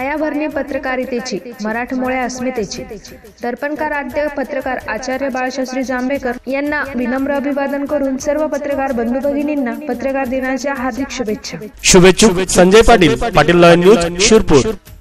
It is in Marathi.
पायाभरणी पत्रकारितेची, मराठमोळ्या अस्मितेची. दर्पणकार आद्य पत्रकार आचार्य बाळशास्त्री जांभेकर यांना विनम्र अभिवादन करून सर्व पत्रकार बंधू भगिनींना पत्रकार दिनाच्या हार्दिक शुभेच्छा. शुभेच्छुक संजय पाटील, पाटील लॉयन न्यूज, शिरपूर.